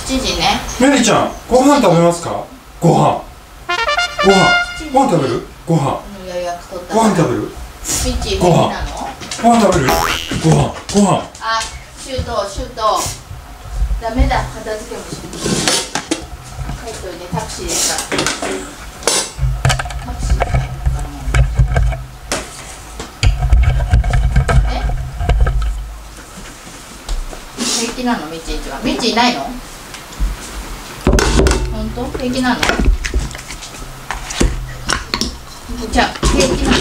7時ね。 メリちゃん、ご飯食べますか？ご飯食べる？ご飯予約取ったご飯食べる？ ミッチーご飯平気なの？ ご飯食べる？ご飯あ、シュートダメだ、片付けもしない。帰っといて、タクシーですから。タクシーで帰るからもう。平気なの？ミッチーんちは。ミッチーいないの？本当？平気なの？じゃあ平気なの？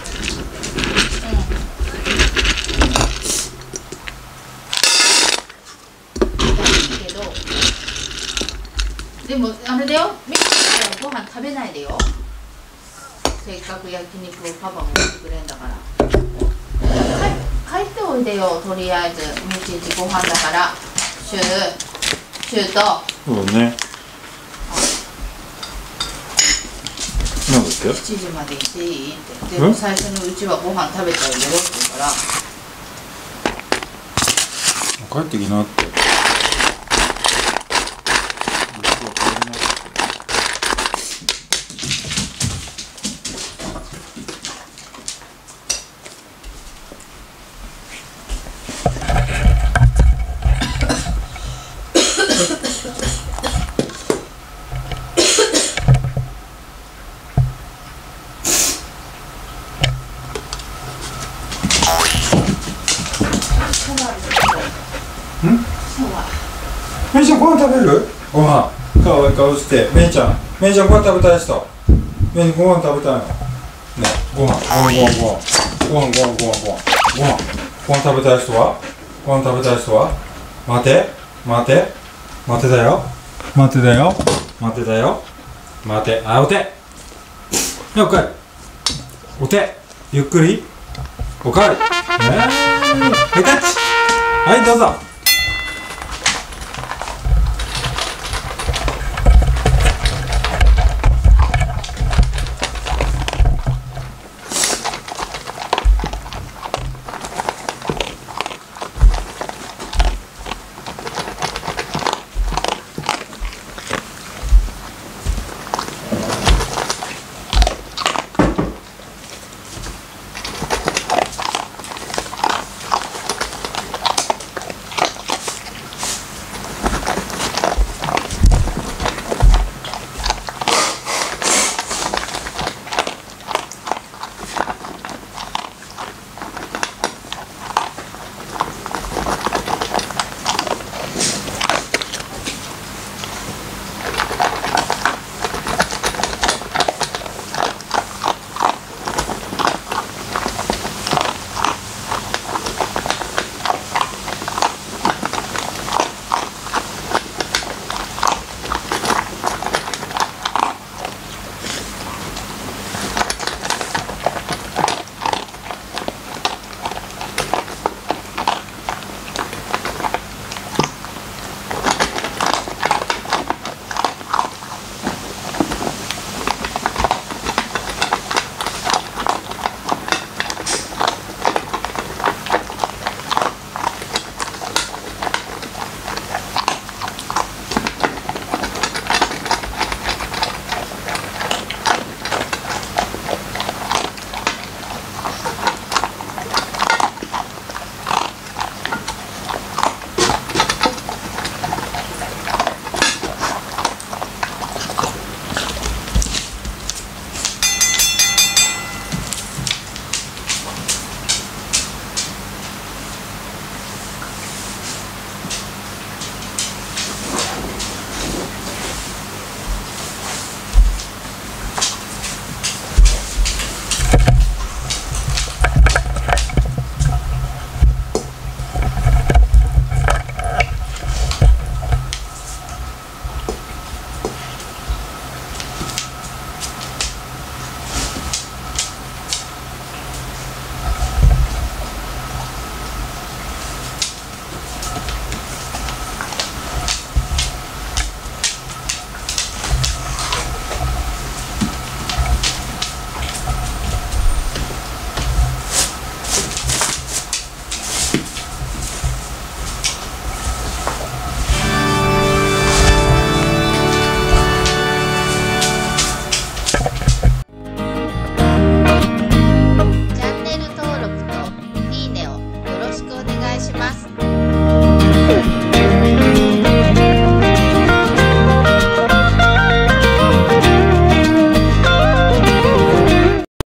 けどでもあれだよ、ミッチーはご飯食べないでよ。せっかく焼肉をパパもしてくれんだから。帰っておいでよ、とりあえず。ミッチーんちご飯だから。シュート。 そうね。なんだっけ ？7時まで行っていいって。でも最初にうちはご飯食べちゃうよって言うから。 帰ってきなって。メイちゃんご飯食べる？ご飯かわいい顔して。メイちゃんご飯食べたい人。メイご飯食べたいのね。ご飯食べたい人は？待てお手よっかいお手ゆっくりおかわりはいタッチはいどうぞ。